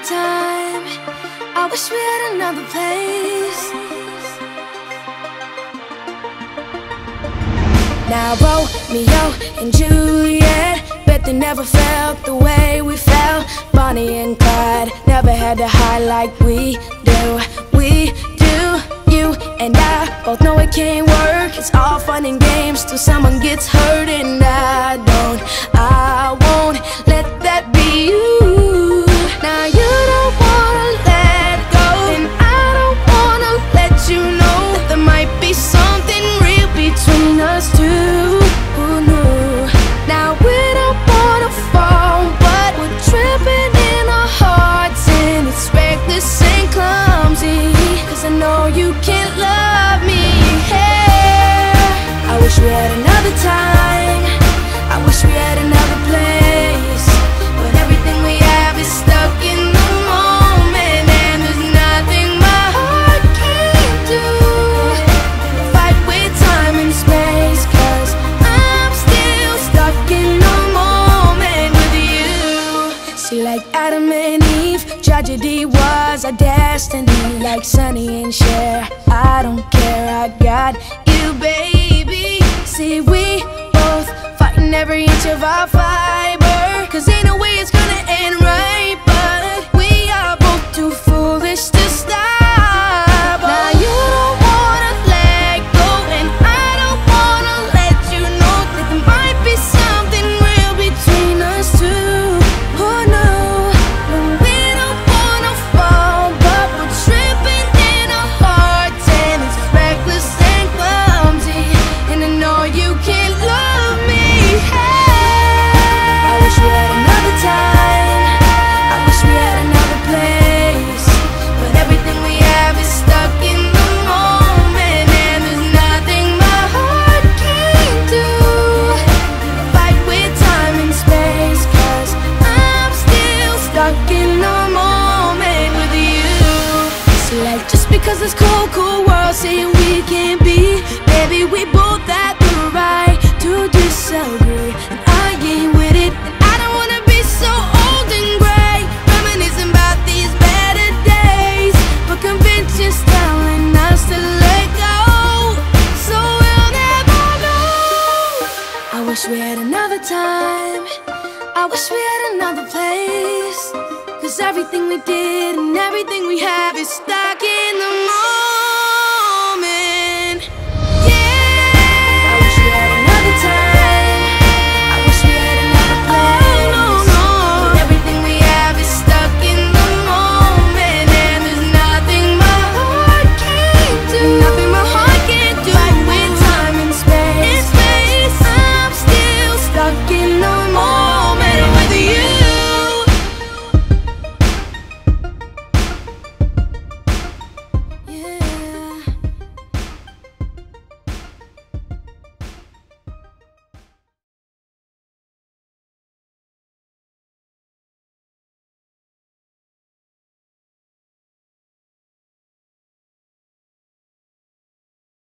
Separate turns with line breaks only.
time. I wish we had another place. Now Romeo and Juliet, bet they never felt the way we felt. Bonnie and Clyde never had to hide like we do. We do. You and I both know it can't work. It's all fun and games till someone gets hurt, and I won't let that be you. Now you don't wanna let go, and I don't wanna let you know that there might be something real between us two. Who knew? Now we don't wanna fall, but we're tripping in our hearts, and it's reckless and clumsy. 'Cause I know you can't love me. Hey, I wish we had another time. I wish we had another place, but everything we have is stuck in the moment, and there's nothing my heart can't do. Fight with time and space, 'cause I'm still stuck in the moment with you. See, like Adam and Eve, tragedy was our destiny. Like Sonny and Cher, I don't care, I got you, baby. See, we both fighting every inch of our fiber, 'cause ain't no way it's gonna end right, but we are both too foolish to stop. Now you don't wanna let go, and I don't wanna let you know that there might be something real between us two. Oh no, no, we don't wanna fall, but we're tripping in our hearts, and it's reckless and clumsy, and I know you can't love me. Hey, I wish we had another time. I wish we had another place, but everything we have is stuck in the moment, and there's nothing my heart can't do. Fight with time and space, 'cause I'm still stuck in the moment with you. So like, just because this cold world saying we can't be, baby, we both have the right to disagree, and I ain't with it, and I don't wanna be so old and gray, reminiscing about these better days, but convention's telling us to let go, so we'll never know. I wish we had another time. I wish we had another place, 'cause everything we did and everything we have is stuck in the moment. Yeah, I wish we had another time. I wish we had another place. Oh, no, no. But everything we have is stuck in the moment, and there's nothing my heart can't do. Nothing my heart can't do. Like with time and space, I'm still stuck in the moment.